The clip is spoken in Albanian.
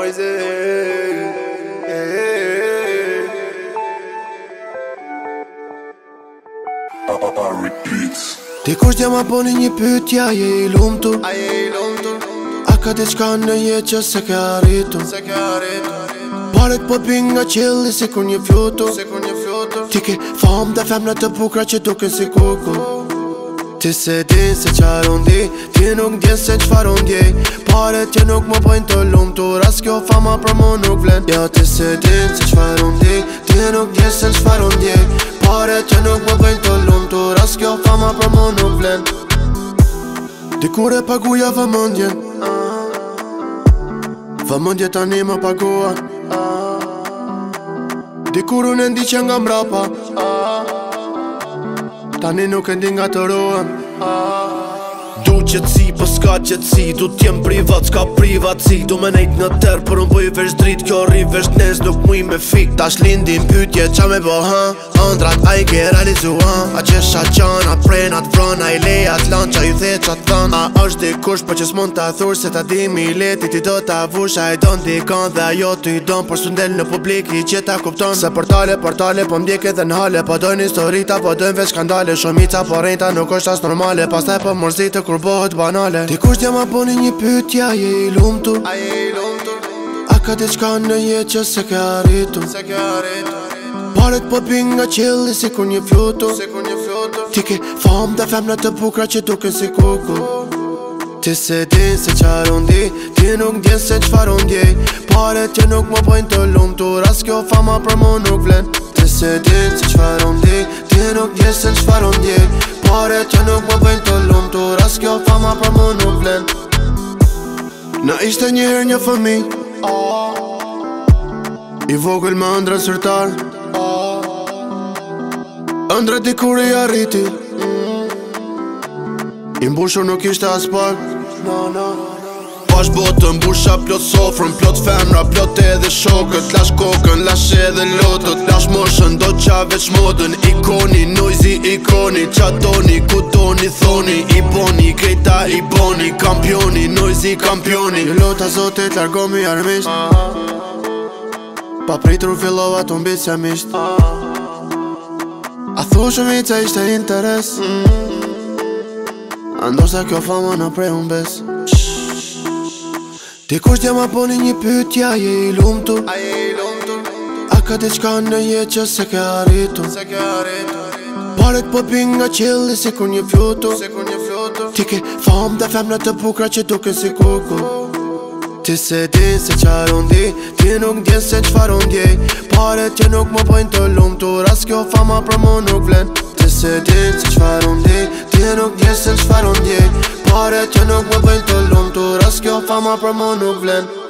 Poise Ti kush t'ja ma boni një pytja, je I lumtur? A ka diçka në jetë që se ke arritu? Paret po t'bin nga qilli si kur një flutu. Ti ke fam dhe femna të bukra që duken si kuku. Ti se din se qar unë di, ti nuk din se qfar unë djej. Paret që nuk më bojnë të lumtur, as kjo fama për mu nuk vlen. Ja ti se din se qfar unë di, ti nuk din se qfar unë djej. Paret që nuk më bojnë të lumtur, as kjo fama për mu nuk vlen. Dikur e paguja vëmëndjen, vëmëndje tani më pagua. Dikur unë e ndi që nga mrapa, tani nuk e ndi nga të ruan. Du qëtësi, po s'ka qëtësi. Du t'jem privat, s'ka privatsi. Du me nejt në tërë, por unë bëj vesh drit. Kjo rri vesh nes, nuk muj me fik. Tash lindin pytje qa me bo ëndrat a I ke realizu a qesha qan, a prenat vran, a I lejat lan qa I the qa t'than. A është dikush po që s'mon t'a thur se ta di mi leti ti do t'a vush. A I don t'i kan dhe ajo t'i don, por s'undel në publik I që ta kupton. Se portale po mdjek edhe n'hale, po dojnë historita, po dojnë veç skandale. Shumica po rejta nuk është as normale, pastaj po mërzite kur bëhet banale. Ti kush t'ja ma boni një pytja, je I lumtur? A ka diçka në jetë që se ke arritu? Paret po t'bin nga qilli si kur një flutu. Ti ke fam dhe femna të bukra që duken si kuku. Ti se din se qar unë di, ti nuk din se qfar unë djej. Paret që nuk më bojnë të lumtur, as kjo fama për mu nuk vlen. Ti se din se qfar unë di, ti nuk din se qfar unë djej. Paret që nuk më bojnë të lumtur, as kjo fama për mu nuk vlen. Na ishte njëherë një fëmi I vogël me ëndra sërtar, ëndra dikur I arriti, I mbushur nuk ishte as pak. Pash botën, busha plot sofrën, plot femra, plot edhe shokët. Lash kokën, lash edhe lotët, lash moshën, do qa veç modën. Ikoni, noisy ikoni, qa doni, ku doni, thoni. I boni, krejta I boni, kampioni, noisy kampioni. Një lota zotit, largomi armisht, pa pritur fillova të mbit se misht. A thu shumica ishte interes, ndoshta kjo fama në prej unë bes. Ti kush t'ja ma boni një pytja, je I lumtur? A ka diçka në jetë që se ke arritu? Paret po t'bin nga qilli si kur një flutu. Ti ke fam dhe femna të bukra që duken si kuku. Ti se din se qar unë di, ti nuk din se qfar unë djej. Paret që nuk më bojnë të lumtur, as kjo fama për mu nuk vlen. Ti se din se qfar unë di, ti nuk din se qfar unë djej. Paret që nuk më bojnë të lumtur, as kjo fama për mu nuk vlen.